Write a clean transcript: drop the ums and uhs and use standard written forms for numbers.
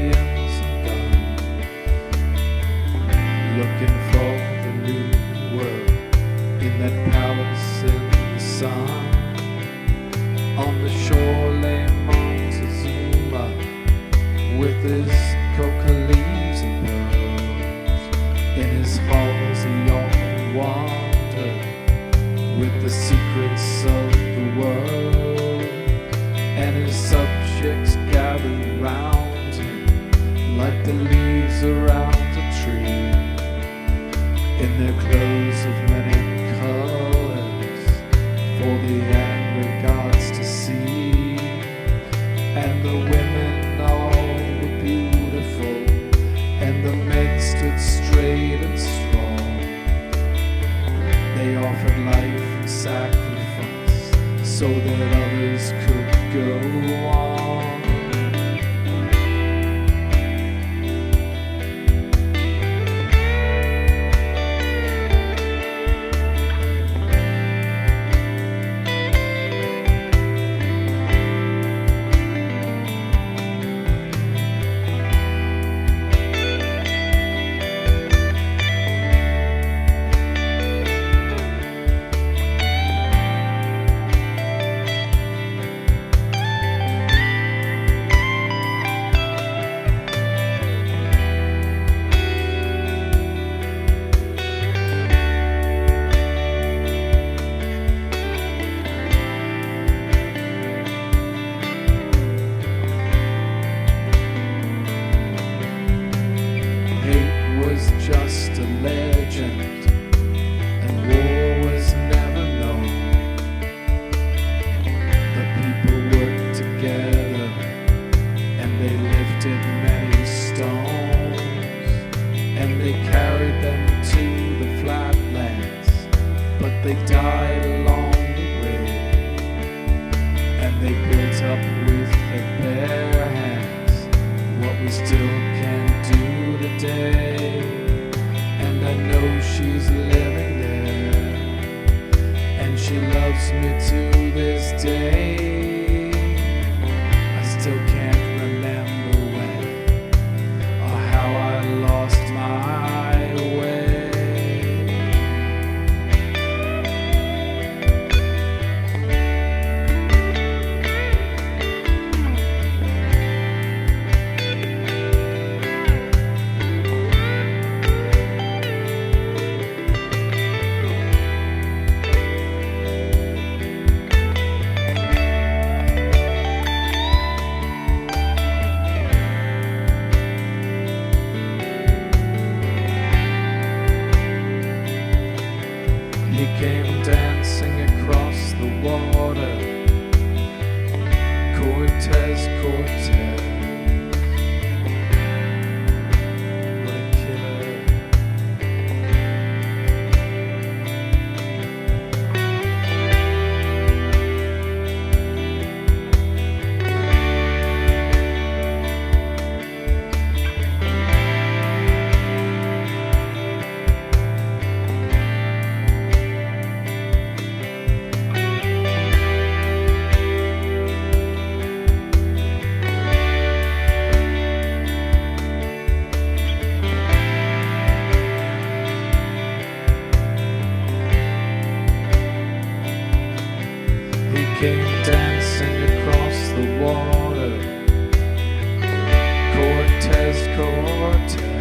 millions and guns, looking for the new world in that palace in the sun. On the shore lay Montezuma with his coca leaves and pearls. In his halls he often wandered with the secrets of the world, and his subjects gathered round him like the leaves around a tree, in their clothes of many colors for the angry gods to see. And the women all were beautiful, and the men stood straight and strong. They offered life and sacrifice so that others could go on. Just a legend, and war was never known. The people worked together, and they lifted many stones, and they carried them to the flatlands, but they died along the way. And they built up with their bare hands what we still can do today. And I know she's living there, and she loves me to this day. I still can't remember when or how I lost my way. He came dancing across the water, Cortez, Cortez. What a killer. Came dancing across the water, Cortez, Cortez.